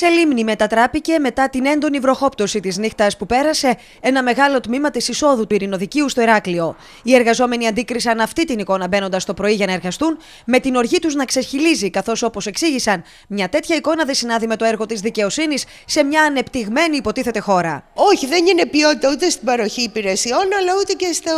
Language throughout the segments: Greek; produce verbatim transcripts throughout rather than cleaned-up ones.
Σε λίμνη μετατράπηκε μετά την έντονη βροχόπτωση της νύχτας που πέρασε ένα μεγάλο τμήμα της εισόδου του Ειρηνοδικείου στο Ηράκλειο. Οι εργαζόμενοι αντίκρισαν αυτή την εικόνα μπαίνοντας το πρωί για να εργαστούν, με την οργή τους να ξεχυλίζει, καθώς, όπως εξήγησαν, μια τέτοια εικόνα δεν συνάδει με το έργο της δικαιοσύνης σε μια ανεπτυγμένη υποτίθεται χώρα. Όχι, δεν είναι ποιότητα ούτε στην παροχή υπηρεσιών, αλλά ούτε και στο,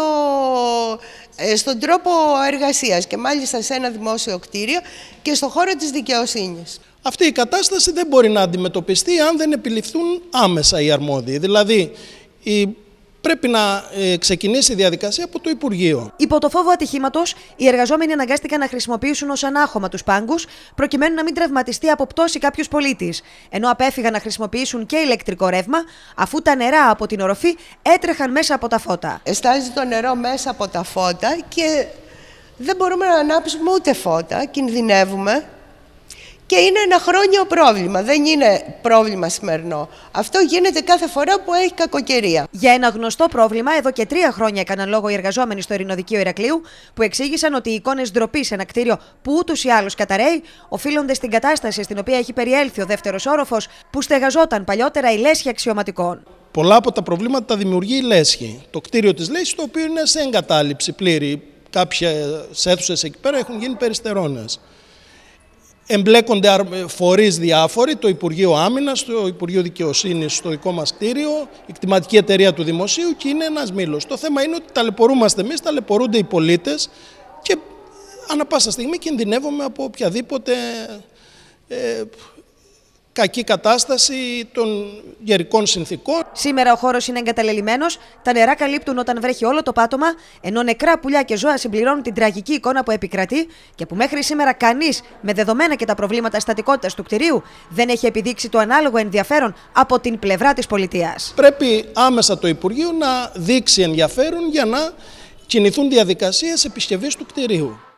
στον τρόπο εργασίας, και μάλιστα σε ένα δημόσιο κτίριο και στο χώρο της δικαιοσύνης. Αυτή η κατάσταση δεν μπορεί να αντιμετωπιστεί αν δεν επιληφθούν άμεσα οι αρμόδιοι. Δηλαδή, η... πρέπει να ε, ξεκινήσει η διαδικασία από το Υπουργείο. Υπό το φόβο ατυχήματος, οι εργαζόμενοι αναγκάστηκαν να χρησιμοποιήσουν ως ανάχωμα τους πάγκους, προκειμένου να μην τραυματιστεί από πτώση κάποιος πολίτης. Ενώ απέφυγαν να χρησιμοποιήσουν και ηλεκτρικό ρεύμα, αφού τα νερά από την οροφή έτρεχαν μέσα από τα φώτα. Εστάζει το νερό μέσα από τα φώτα και δεν μπορούμε να ανάψουμε ούτε φώτα, κινδυνεύουμε. Και είναι ένα χρόνιο πρόβλημα, δεν είναι πρόβλημα σημερινό. Αυτό γίνεται κάθε φορά που έχει κακοκαιρία. Για ένα γνωστό πρόβλημα, εδώ και τρία χρόνια έκαναν λόγο οι εργαζόμενοι στο Ειρηνοδικείο Ηρακλείου, που εξήγησαν ότι οι εικόνες ντροπής σε ένα κτίριο που ούτως ή άλλως καταραίει οφείλονται στην κατάσταση στην οποία έχει περιέλθει ο δεύτερος όροφος, που στεγαζόταν παλιότερα η λέσχη αξιωματικών. Πολλά από τα προβλήματα τα δημιουργεί η λέσχη. Το κτίριο της λέσχης, το οποίο είναι σε εγκατάλειψη πλήρη. Κάποιες αίθουσες εκεί πέρα έχουν γίνει περιστερώνες. Εμπλέκονται φορείς διάφοροι, το Υπουργείο Άμυνας, το Υπουργείο Δικαιοσύνης στο δικό μας κτίριο, η κτηματική εταιρεία του Δημοσίου, και είναι ένας μήλος. Το θέμα είναι ότι ταλαιπωρούμαστε εμείς, ταλαιπωρούνται οι πολίτες και ανά πάσα στιγμή κινδυνεύουμε από οποιαδήποτε ε, κακή κατάσταση των γερικών συνθήκων. Σήμερα ο χώρος είναι εγκαταλελειμμένος, τα νερά καλύπτουν όταν βρέχει όλο το πάτωμα, ενώ νεκρά πουλιά και ζώα συμπληρώνουν την τραγική εικόνα που επικρατεί και που μέχρι σήμερα κανείς, με δεδομένα και τα προβλήματα στατικότητας του κτηρίου, δεν έχει επιδείξει το ανάλογο ενδιαφέρον από την πλευρά της πολιτείας. Πρέπει άμεσα το Υπουργείο να δείξει ενδιαφέρον για να κινηθούν διαδικασίες επισκευής του κτηρίου.